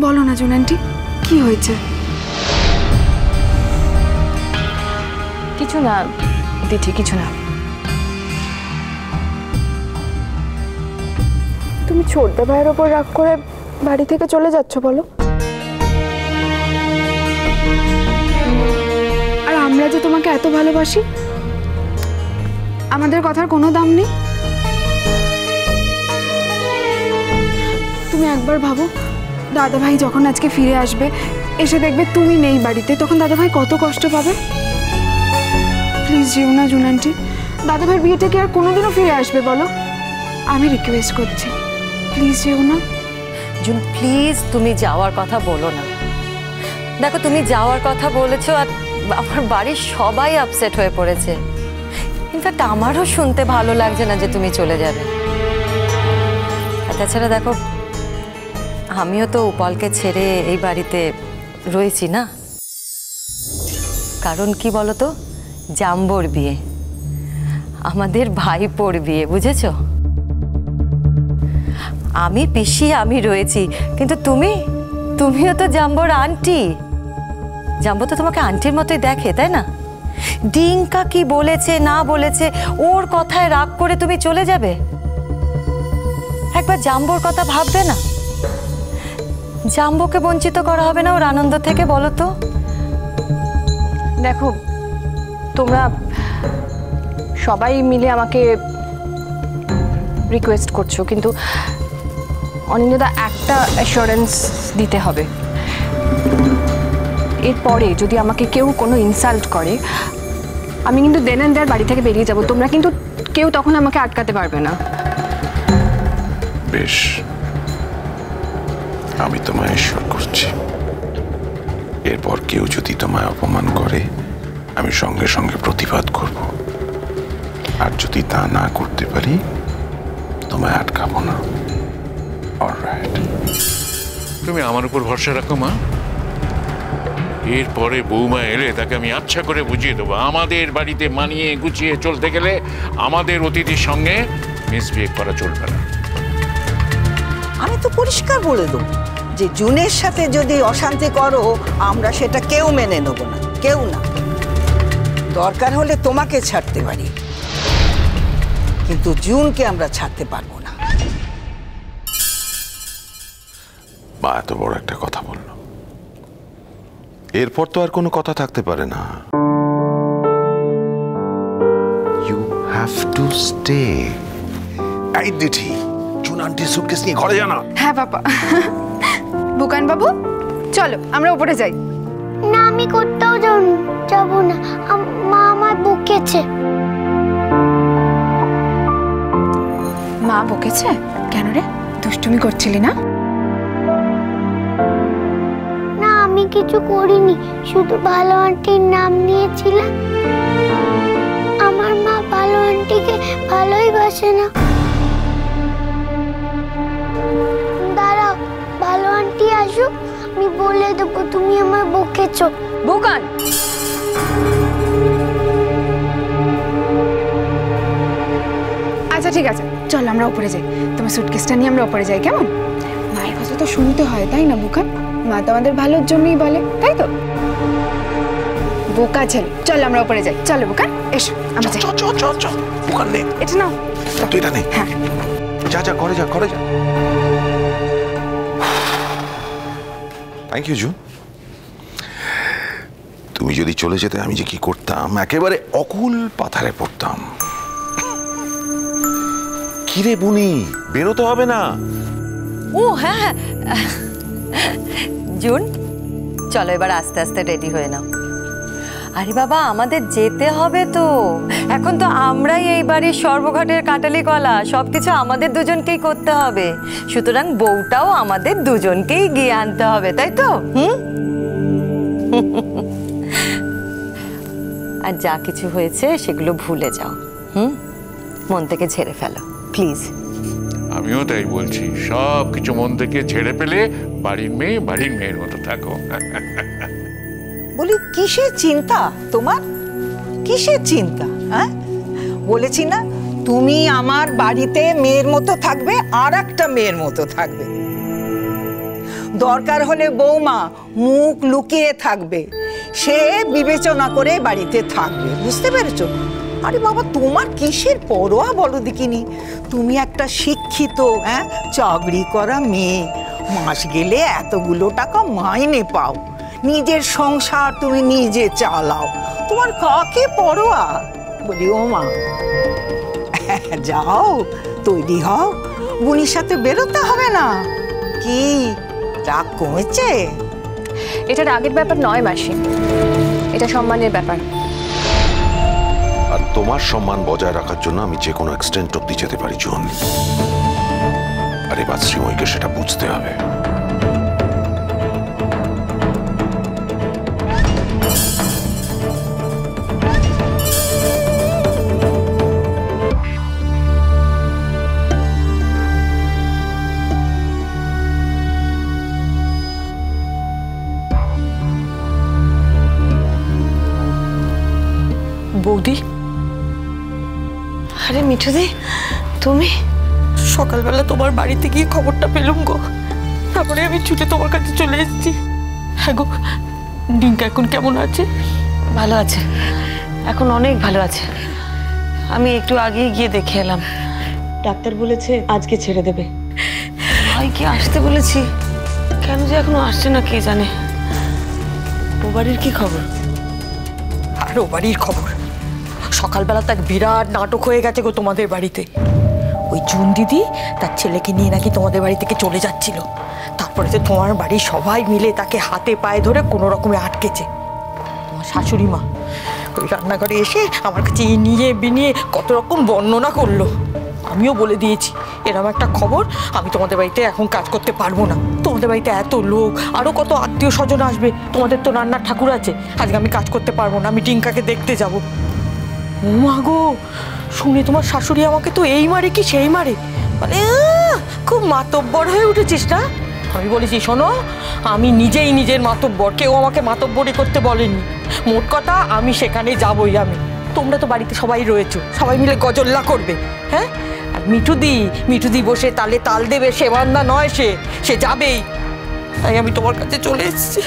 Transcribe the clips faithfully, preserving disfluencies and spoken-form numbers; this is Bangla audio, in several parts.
বলো না জুন আন্টি, কি হয়েছে? কিছু না দিঠি, কিছু না। তুমি ছোটদা ভাইয়ের ওপর রাগ করে বাড়ি থেকে চলে যাচ্ছ বলো? আর আমরা যে তোমাকে এত ভালোবাসি, আমাদের কথার কোনো দাম নেই? তুমি একবার ভাবো, দাদা ভাই যখন আজকে ফিরে আসবে, এসে দেখবে তুমি নেই বাড়িতে, তখন দাদা ভাই কত কষ্ট পাবে। প্লিজ যেও না জুন আন্টি, দাদা ভাইয়ের বিয়েটা কি আর কোনোদিনও ফিরে আসবে বলো? আমি রিকোয়েস্ট করছি, প্লিজ যেও না। জুন প্লিজ, তুমি যাওয়ার কথা বলো না। দেখো, তুমি যাওয়ার কথা বলেছো আর আমার বাড়ির সবাই আপসেট হয়ে পড়েছে। ইনফ্যাক্ট আমারও শুনতে ভালো লাগছে না যে তুমি চলে যাবে। আর তাছাড়া দেখো, আমিও তো উপলকে ছেড়ে এই বাড়িতে রয়েছি না। কারণ কি বলতো, জাম্বোর বিয়ে, আমাদের ভাইপোর বিয়ে, বুঝেছো? আমি পিসি, আমি রয়েছি, কিন্তু তুমি তুমিও তো জাম্বোর আন্টি। জাম্বো তো তোমাকে আন্টির মতোই দেখে, তাই না? ডিঙ্কা কি বলেছে না বলেছে, ওর কথায় রাগ করে তুমি চলে যাবে? একবার জাম্বোর কথা ভাববে না? জাম্বোকে বঞ্চিত করা হবে না ওর আনন্দ থেকে, বলো তো? দেখো, তোমরা সবাই মিলে আমাকে রিকোয়েস্ট করছো, কিন্তু অনিন্দ্যদা একটা অ্যাসুরেন্স দিতে হবে। এরপরে যদি আমাকে কেউ কোনো ইনসাল্ট করে, আমি কিন্তু দেন অ্যান্ড দেয়ার বাড়ি থেকে বেরিয়ে যাব। তোমরা কিন্তু কেউ তখন আমাকে আটকাতে পারবে না। বেশ, আমি তোমায় এসব করছি, এরপর কেউ যদি তোমায় অপমান করে, আমি সঙ্গে সঙ্গে প্রতিবাদ করব। আর যদি তা না করতে পারি, তোমায় আটকাবো না। অলরাইট? তুমি আমার উপর ভরসা রাখো মা। এরপরে বৌমা এলে তাকে আমি আচ্ছা করে বুঝিয়ে দেবো, আমাদের বাড়িতে মানিয়ে গুছিয়ে চলতে গেলে আমাদের অতিথির সঙ্গে মিসবিহেভ করা চলবে না। আমি তো পরিষ্কার বলে দেবো যে জুনের সাথে যদি অশান্তি করো, আমরা সেটা কেউ মেনে নেব না, কেউ না। দরকার হলে তোমাকে ছাড়তে পারি, কিন্তু জুনকে আমরা ছাড়তে পারবো না। মা এত বড় একটা কথা বললো, এরপর তো আর কোনো কথা থাকতে পারে না। You have to stay. এই দিঠি, জুন আন্টির সুটকেস নিয়ে ঘরে জানা। হ্যাঁ বাবা। বুকান বাবু, চলো আমরা উপরে যাই। না, আমি কোথাও যাব না, মা আমার বকেছে। মা বকেছে? কেন রে, দুষ্টুমি করছিলি না? না, আমি কিছু করিনি, শুধু ভালো আন্টির নাম নিয়েছিলাম। আমার মা ভালো আন্টিকে ভালোই বাসে না। দাঁড়াও, ভালো আন্টি আসুক, আমি বলে দেবো তুমি আমার বকেছো। বুকান, আচ্ছা ঠিক আছে, চল আমরা উপরে যাই। তোমার সুটকেসটা নিয়ে আমরা উপরে যাই, কেমন? মায়ের কথা তো শুনতে হয়, তাই না বুকান? মা তো আমাদের ভালোর জন্যই বলে, তাই তো? বোকা ছেলে, চল আমরা উপরে যাই। চলো বুকান, এসো আমরা যাই। চল চল চল চল, বুকান নে। এটা নাও। তুই এটা নে। হ্যাঁ, যা যা, ঘরে যা, ঘরে যা। Thank you Jun. তুমি যদি চলে যেতে, আমি যে কি করতাম, একেবারে অকুল পাথারে পড়তাম। কিরে বুনি, বেরোতে হবে না? ও হ্যাঁ, জুন চলো এবার আস্তে আস্তে রেডি হয়ে নাও। আরে বাবা, আমাদের যেতে হবে তো, এখন তো আমরাই এই বাড়ির সর্বঘাটের কাটালি কলা, সবকিছু আমাদের দুজনকেই করতে হবে, সুতরাং বউটাও আমাদের দুজনকেই গিয়ে আনতে হবে, তাই তো? হুম। আর যা কিছু হয়েছে সেগুলো ভুলে যাও, হুম, মন থেকে ঝেড়ে ফেলো প্লিজ। আমিও তাই বলছি, সব কিছু মন থেকে ঝেড়ে ফেলে বাড়ির মেয়ে বাড়ির মেয়ের মতো থাকো। বলি, কিসের চিন্তা তোমার? কিসের চিন্তা? হ্যাঁ, বলেছি না তুমি আমার বাড়িতে মেয়ের মতো থাকবে, আর একটা মেয়ের মতো থাকবে। দরকার হলে বৌমা মুখ লুকিয়ে থাকবে, সে বিবেচনা করে বাড়িতে থাকবে, বুঝতে পেরেছো? আরে বাবা, তোমার কিসের পরোয়া বলো দেখিনি? তুমি একটা শিক্ষিত হ্যাঁ চাকরি করা মেয়ে, মাস গেলে এতগুলো টাকা মাইনে পাও, নিজের সংসার তুমি নিজে চালাও, তোমার কাকে পরোয়া? বলি ও মা, যাও তৈরি হও, বুনির সাথে বেরোতে হবে না। কি রাগ কমেছে? এটা রাগের ব্যাপার নয় মাসি, এটা সম্মানের ব্যাপার। আর তোমার সম্মান বজায় রাখার জন্য আমি যে কোনো এক্সটেন্ট অব্দি যেতে পারি জোন। আর এবার শ্রীময়ীকে সেটা বুঝতে হবে। বৌদি, আরে মিঠুদি, তুমি? সকালবেলা তোমার বাড়িতে গিয়ে খবরটা পেলুম গো, তারপরে আমি ছুটে তোমার কাছে চলে এসেছি। হ্যাঁ গো, ডিঙ্কা এখন কেমন আছে? ভালো আছে, এখন অনেক ভালো আছে। আমি একটু আগেই গিয়ে দেখে এলাম। ডাক্তার বলেছে আজকে ছেড়ে দেবে। ভাইকে আসতে বলেছি, কেন যে এখনো আসছে না কে জানে। ও বাড়ির কি খবর? আর ও বাড়ির খবর, সকালবেলা তো এক বিরাট নাটক হয়ে গেছে গো তোমাদের বাড়িতে। ওই জুন দিদি তার ছেলেকে নিয়ে নাকি তোমাদের বাড়ি থেকে চলে যাচ্ছিল, তারপরে তো তোমার বাড়ির সবাই মিলে তাকে হাতে পায়ে ধরে কোনো রকমে আটকেছে। তোমার শাশুড়ি মা ওই রান্নাঘরে এসে আমার কাছে এই নিয়ে বিনিয়ে কত রকম বর্ণনা করলো। আমিও বলে দিয়েছি এরকম একটা খবর, আমি তোমাদের বাড়িতে এখন কাজ করতে পারবো না। তোমাদের বাড়িতে এত লোক, আরও কত আত্মীয় স্বজন আসবে, তোমাদের তো রান্নার ঠাকুর আছে, আজকে আমি কাজ করতে পারবো না, আমি টিঙ্কাকে দেখতে যাবো। ও মা গো, শুনে তোমার শাশুড়ি আমাকে তো এই মারে কি সেই মারে, মানে খুব মাতব্বর হয়ে উঠেছিস না? আমি বলেছি শোনো, আমি নিজেই নিজের মাতব্বর, কেউ আমাকে মাতব্বরই করতে বলেনি। মোট কথা আমি সেখানে যাবই। আমি, তোমরা তো বাড়িতে সবাই রয়েছো, সবাই মিলে গজল্লা করবে। হ্যাঁ, আর মিঠুদি মিঠুদি বসে তালে তাল দেবে সে বান্দা নয়, সে সে যাবেই। তাই আমি তোমার কাছে চলে এসেছি।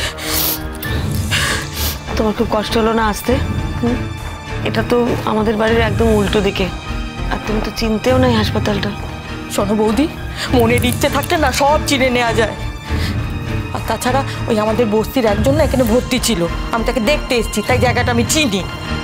তোমার খুব কষ্ট হলো না আসতে? এটা তো আমাদের বাড়ির একদম উল্টো দিকে, আর তুমি তো চিনতেও নাই হাসপাতালটা। শোনো বৌদি, মনের ইচ্ছে থাকলে না সব চিনে নেওয়া যায়। আর তাছাড়া ওই আমাদের বস্তির একজন না এখানে ভর্তি ছিল, আমি তাকে দেখতে এসেছি, তাই জায়গাটা আমি চিনি।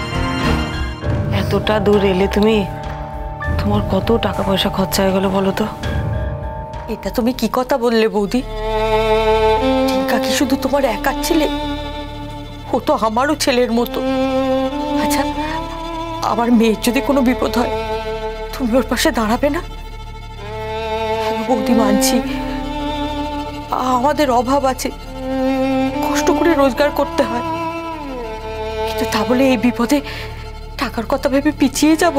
এতটা দূর এলে তুমি, তোমার কত টাকা পয়সা খরচা হয়ে গেল বলো তো? এটা তুমি কি কথা বললে বৌদি? টিঙ্কা কি শুধু তোমার একার ছেলে? ও তো আমারও ছেলের মতো। আচ্ছা, আমার মেয়ের যদি কোনো বিপদ হয় তুমি ওর পাশে দাঁড়াবে না? বৌদি মানছি আমাদের অভাব আছে, কষ্ট করে রোজগার করতে হয়, কিন্তু তা বলে এই বিপদে টাকার কথা ভেবে পিছিয়ে যাব?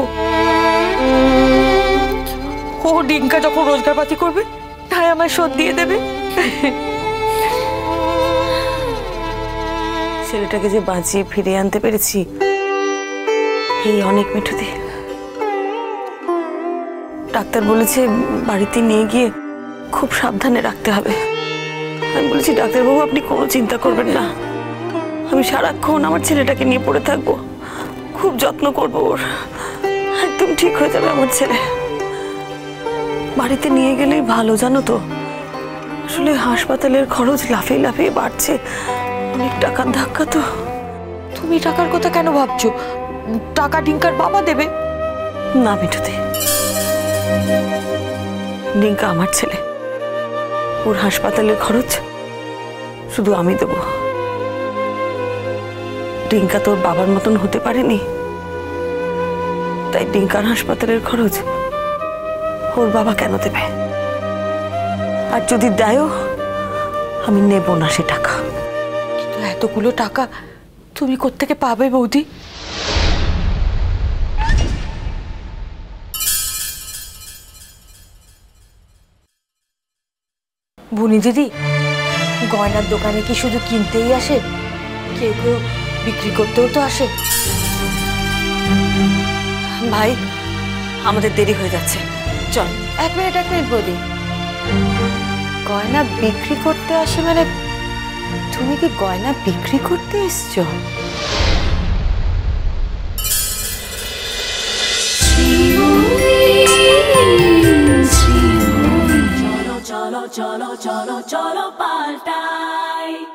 ও ডিঙ্কা যখন রোজগার পাতি করবে তাই আমায় শোধ দিয়ে দেবে। ছেলেটাকে যে বাঁচিয়ে ফিরিয়ে আনতে পেরেছি এই অনেক মিঠুদি। ডাক্তার বলেছে বাড়িতে নিয়ে গিয়ে খুব সাবধানে রাখতে হবে। আমি বলেছি ডাক্তারবাবু আপনি কোনো চিন্তা করবেন না, আমি সারাক্ষণ আমার ছেলেটাকে নিয়ে পড়ে থাকবো, খুব যত্ন করবো ওর, একদম ঠিক হয়ে যাবে আমার ছেলে। বাড়িতে নিয়ে গেলেই ভালো জানো তো, আসলে হাসপাতালের খরচ লাফিয়ে লাফিয়ে বাড়ছে, অনেক টাকার ধাক্কা তো। তুমি টাকার কথা কেন ভাবছো? টাকা ডিঙ্কার বাবা দেবে। না মিঠুদি, ডিঙ্কা আমার ছেলে, ওর হাসপাতালের খরচ শুধু আমি দেব। ডিঙ্কা তোর বাবার মতন হতে পারেনি, তাই ডিঙ্কার হাসপাতালের খরচ ওর বাবা কেন দেবে? আর যদি দেয়ও আমি নেব না সে টাকা। কিন্তু এতগুলো টাকা তুমি কোত্থেকে পাবে বৌদি? বুনি দিদি, গয়নার দোকানে কি শুধু কিনতেই আসে? কেউ কেউ বিক্রি করতেও তো আসে। ভাই আমাদের দেরি হয়ে যাচ্ছে, চল। এক মিনিট এক মিনিট বৌদি, গয়না বিক্রি করতে আসে মানে তুমি কি গয়না বিক্রি করতে এসছো? চলো চলো চলো চলো চলো পাল্টাই।